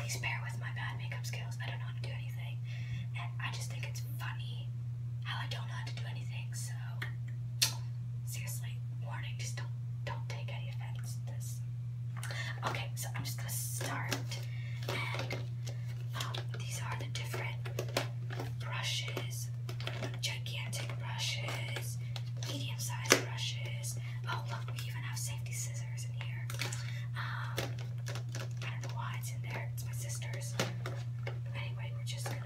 please bear with my bad makeup skills. I don't know how to do anything, and I just think it's funny how I don't know how to do anything. So seriously, warning, just don't take any offense to this. Okay, so I'm just gonna start, and these are the different brushes: gigantic brushes, medium-sized brushes. Oh look, we even have safety scissors in here. I don't know why it's in there. It's my sister's. Anyway, we're just gonna.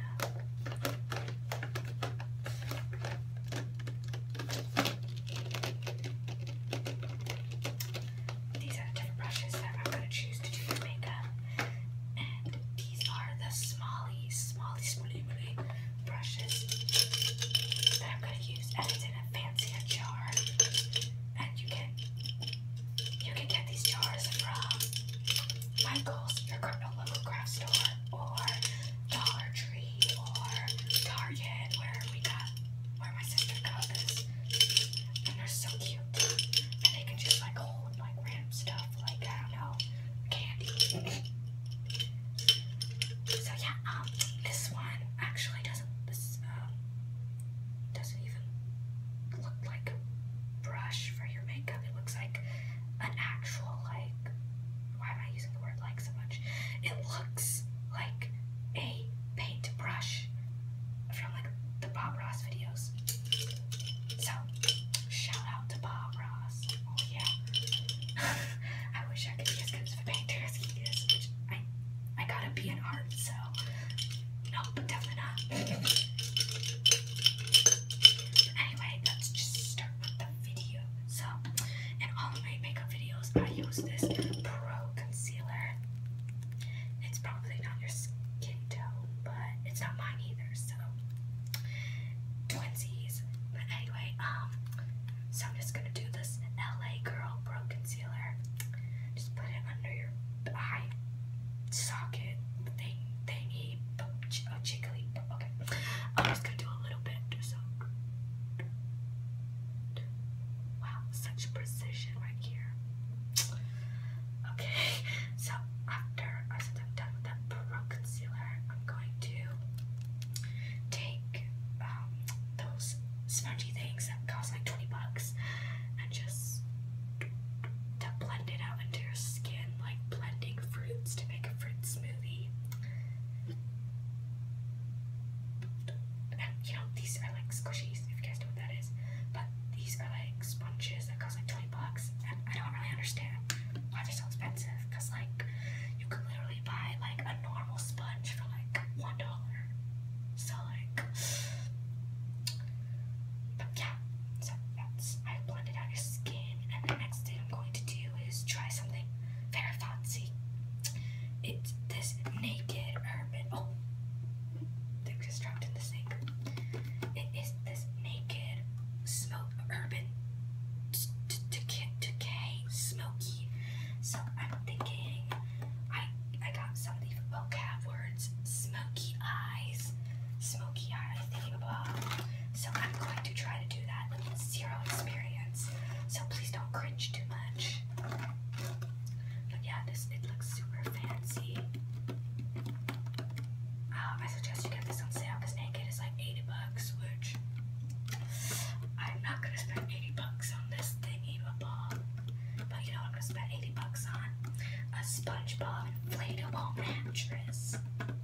These are the different brushes that I'm gonna choose to do your makeup, and these are the smally brushes that I'm gonna use, and it's in a fancier jar. And you can get these jars from Michael's, your local craft store, or Dollar Tree, or Target, where my sister got this. And they're so cute. And they can just like hold like random stuff, like I don't know, candy. So yeah, this one actually doesn't even look like a brush for your makeup. It looks like an actual, like, why am I using the word like so much? It looks like a paint brush from like the Bob Ross videos. So shout out to Bob Ross. Oh yeah. I wish I could be as good of a painter as he is, which I gotta be in art, so no, definitely not. Anyway, let's just start with the video. So, in all of my makeup videos, I use this Pro Concealer. It's probably not your skin tone, but it's not mine either, so twinsies. But anyway, so I'm just gonna do this LA Girl Pro Concealer. Just put it under your eye socket thingy, jiggly. Okay, I'm just gonna do a little bit. So, wow, such precision right here. Okay, so after I'm done with that Pro Concealer, I'm going to take those spongy things that cost like 20 bucks and just to blend it out into your skin, like blending fruits to make a fruit smoothie. And you know, these are like squishies, if you guys know what that is. But these are like sponges that cost like 20 bucks, and I don't really understand why they're so expensive, because like you could literally buy like a normal sponge for like $1. So like, but yeah, so that's, I blended out your skin, and the next thing I'm going to do is try something very fancy. It's this Naked Urban, oh, things just dropped in the sink. It is this Naked Urban Decay Smoky. So I'm thinking, I got some of these vocab words: smoky eyes, thinking about. So I'm going to try to do that with zero experience. So please don't cringe too much. But yeah, it looks super fancy. I suggest you get this on sale because Naked is like 80 bucks, which I'm not gonna spend 80 bucks on this thingy bob. But you know what I'm gonna spend 80 bucks on? A SpongeBob inflatable mattress.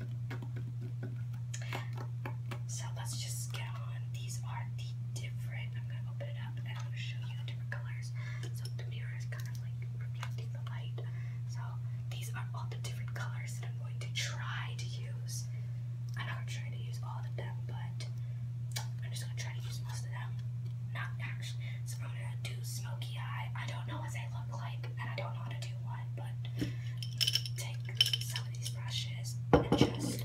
So let's just get on. These are the different. I'm gonna open it up and I'm gonna show you the different colors. So the mirror is kind of like reflecting the light. So these are all the different colors that I'm going to try to use. I'm not gonna try to use all of them, but I'm just gonna try to use most of them. Not actually. So I'm gonna do smoky eye. I don't know what they look like, and I don't know how to do one, but take some of these brushes and just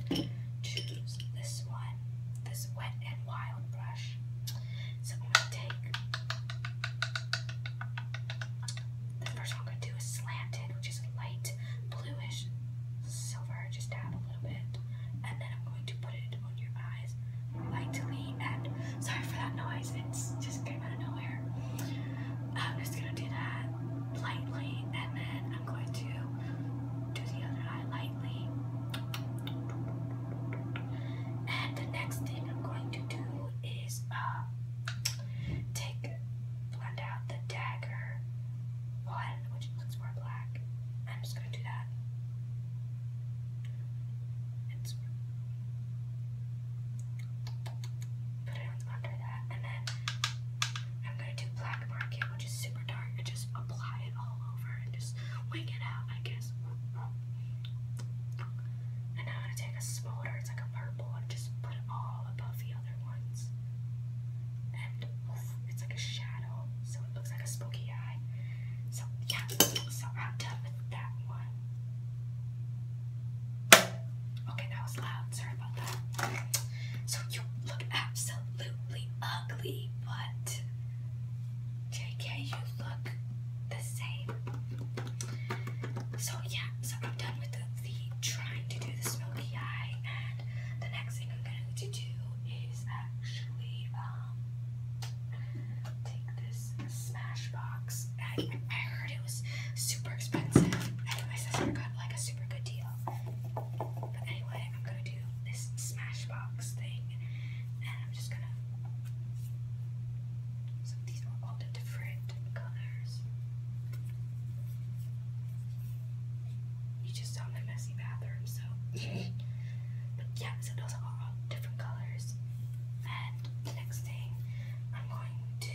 loud. Sorry about that. So you look absolutely ugly, but JK, you look the same. So yeah, so I'm done with the trying to do the smoky eye, and the next thing I'm going to do is actually take this Smashbox. I heard it was super expensive, and my sister got like a super good deal. But anyway, I'm gonna do this Smashbox thing, and I'm just gonna. So these are all the different colors. You just saw my messy bathroom, so. But yeah, so those are all different colors. And the next thing I'm going to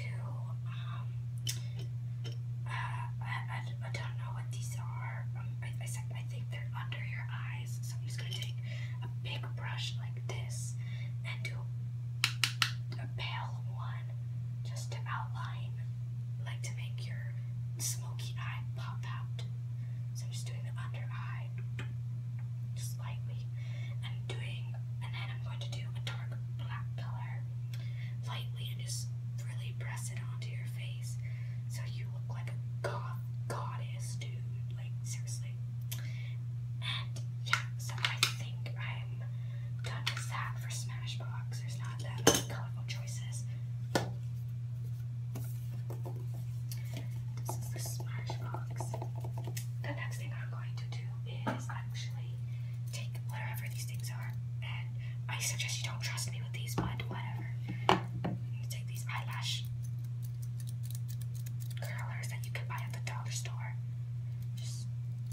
I don't know what these are. I think they're under your eyes, so I'm just gonna take a big brush like this and do a pale one just to outline, like to make your smoky eye pop out. So I'm just doing the under eye, just lightly, and then I'm going to do a dark black color lightly and just really press it onto your face so you look like a goddess, dude. Like, seriously. And yeah, so I think I'm done with that for Smashbox. There's not that many colorful choices. This is the Smashbox. The next thing I'm going to do is actually take whatever these things are, and I suggest you don't trust me with these, but whatever. You take these eyelash curlers that you can buy at the dollar store. Just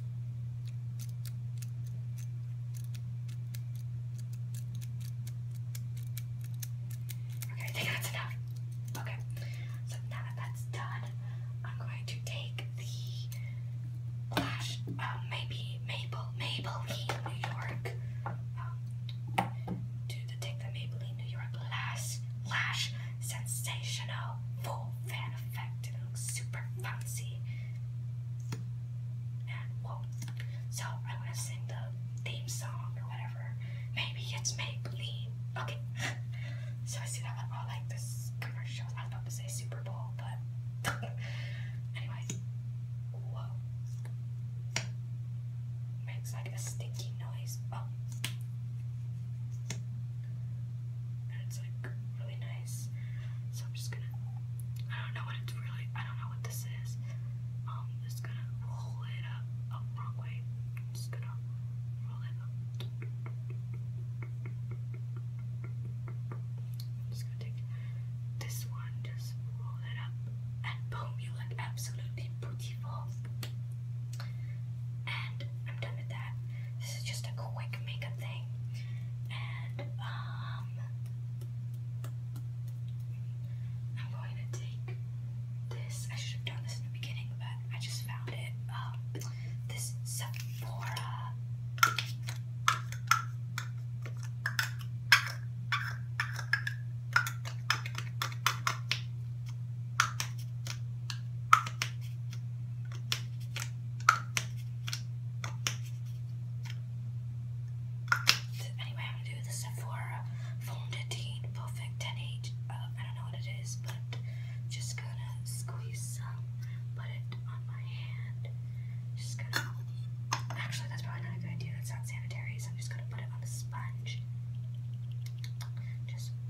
okay, I think that's enough. Okay, so now that that's done, I'm going to take the lash, maybe Maybelline New York. Take the Maybelline New York Lash Sensational Full Fan Effect. It looks super fancy. And whoa. So I'm gonna sing the theme song or whatever. Maybe it's Maybelline. Okay. So I see that on all like this commercials. I was about to say Super Bowl, but anyways. Whoa. Makes like a stinky noise. Oh. And it's like really nice. So I'm just gonna, I don't know what this is. I'm just gonna roll it up. Oh, wrong way. I'm just gonna roll it up. I'm just gonna take this one, just roll it up, and boom, you look absolutely beautiful. And I'm done with that. This is just a quick makeup thing. And I'm going to take this. I should have done this in the beginning, but I just found it. This Sephora. Anyway, I'm gonna do the Sephora Fondant Perfect 10H. I don't know what it is, but just gonna squeeze some, put it on my hand. Just gonna. Actually, that's probably not a good idea. That's not sanitary, so I'm just gonna put it on the sponge. Just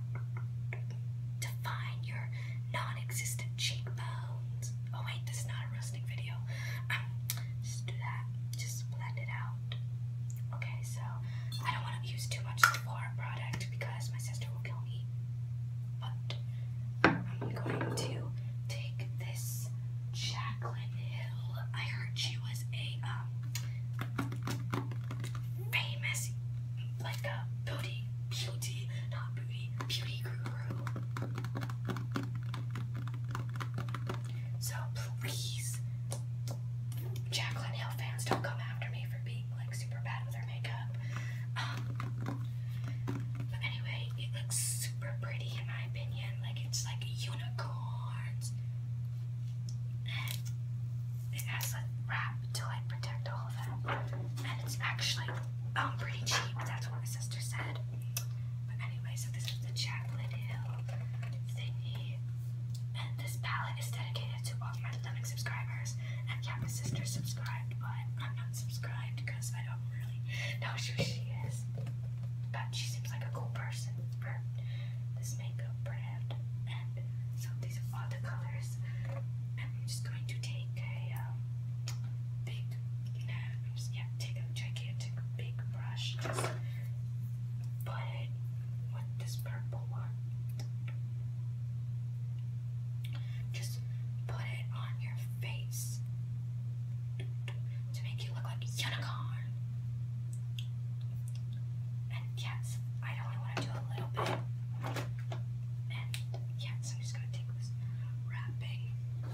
define your non-existent cheekbones. Oh wait, this is not a roasting video. Just do that. Just blend it out. Okay, so I don't want to use too much Sephora product because my sister will kill me. But I'm going to take this Jaclyn Hill. I heard she was a famous, like a beauty guru. So please, Jaclyn Hill fans, don't come after me for being like super bad with her makeup. But anyway, it looks super pretty in my opinion. Like it's like unicorns. And it has a wrap to like protect all of them. And it's actually pretty cheap. That's what knows who she is, but she seems like a cool person for this makeup brand. And so these are all the colors. And I'm just going to take a big, take a gigantic big brush. Just put it with this purple one. Just put it on your face to make you look like a unicorn. And yes, I only want to do a little bit. And yes, I'm just gonna take this wrapping.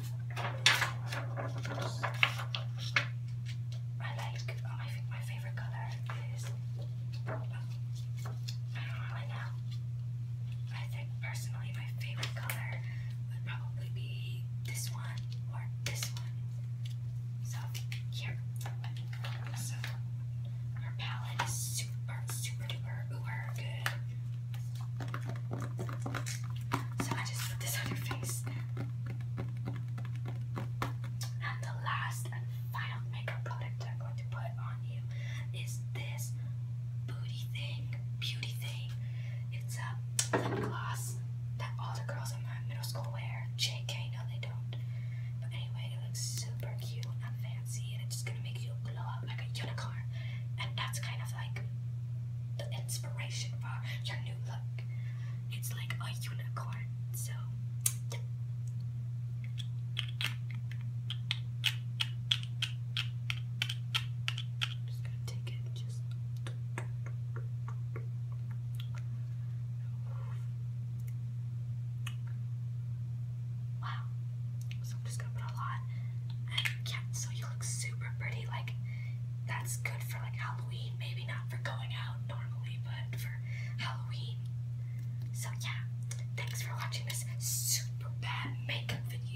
I think my favorite color is, I don't really know. I think personally my favorite color would probably be this one or this one. So here. So her palette is super duper uber good. So I just put this on your face. And the last and final makeup product I'm going to put on you is this beauty thing. It's a lip gloss that all the girls in my middle school wear. JK, no they don't. But anyway, it looks super cute and fancy, and it's just gonna make you glow up like a unicorn. And that's kind of like the inspiration for your new look. It's like a unicorn. So yeah. I'm just gonna take it wow. So I'm just gonna put a lot. And yeah, so you look super pretty. Like, that's good for like Halloween. Maybe not for going out normally, but for Halloween. So yeah, thanks for watching this super bad makeup video.